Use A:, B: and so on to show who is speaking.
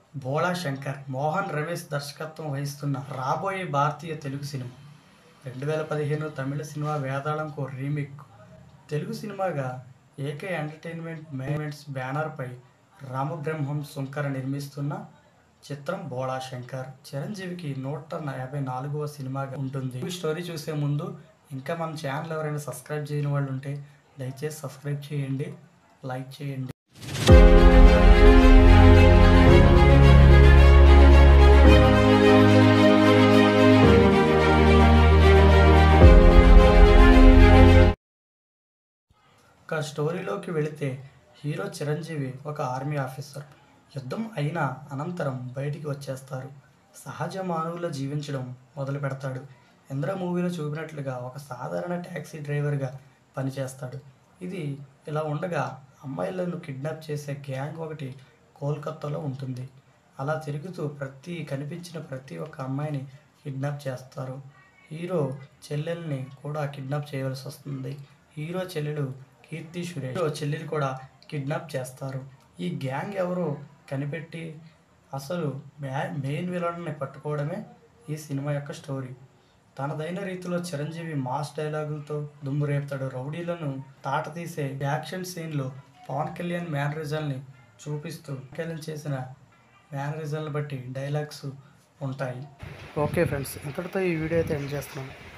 A: భోళా శంకర్ మోహన్ రమేష్ దర్శకత్వం వహిస్తున్న రాబోయే భారతీయ తెలుగు సినిమా 2015 తమిళ సినిమా వేతాళంకు రీమేక్. తెలుగు సినిమాగా ఏకే ఎంటర్టైన్మెంట్స్ బ్యానర్పై రామబ్రహ్మం శంకర్ నిర్మిస్తున్న చిత్రం భోళా శంకర్. చిరంజీవికి 154వ సినిమాగా ఉంటుంది. ఈ స్టోరీ చూసే ముందు ఇంకా మన ఛానల్ ఎవరైనా సబ్స్క్రైబ్ చేయని వాళ్ళు ఉంటే దయచేసి సబ్స్క్రైబ్ చేయండి, లైక్ చేయండి. ఒక స్టోరీలోకి వెళితే హీరో చిరంజీవి ఒక ఆర్మీ ఆఫీసర్. యుద్ధం అయిన అనంతరం బయటికి వచ్చేస్తారు. సహజ మానవుల జీవించడం మొదలు పెడతాడు. ఇంద్ర మూవీలో చూపినట్లుగా ఒక సాధారణ ట్యాక్సీ డ్రైవర్గా పనిచేస్తాడు. ఇది ఇలా ఉండగా అమ్మాయిలను కిడ్నాప్ చేసే గ్యాంగ్ ఒకటి కోల్కత్తాలో ఉంటుంది. అలా తిరుగుతూ కనిపించిన ప్రతి ఒక్క అమ్మాయిని కిడ్నాప్ చేస్తారు. హీరో చెల్లెల్ని కూడా కిడ్నాప్ చేయవలసి వస్తుంది. హీరో చెల్లెలు కీర్తి సురేష్ చెల్లెలు కూడా కిడ్నాప్ చేస్తారు. ఈ గ్యాంగ్ ఎవరో కనిపెట్టి అసలు మెయిన్ విలన్ని పట్టుకోవడమే ఈ సినిమా యొక్క స్టోరీ. తనదైన రీతిలో చిరంజీవి మాస్ డైలాగులతో దుమ్ము రేపుతాడు. రౌడీలను తాట తీసే యాక్షన్ సీన్లు పవన్ కళ్యాణ్ మేనరిజల్ని చూపిస్తూ కళ్యాణ్ చేసిన మేనరిజల్ని బట్టి డైలాగ్స్ ఉంటాయి. ఓకే ఫ్రెండ్స్, ఇంతటితో ఈ వీడియో అయితే ఎండ్ చేస్తున్నాను.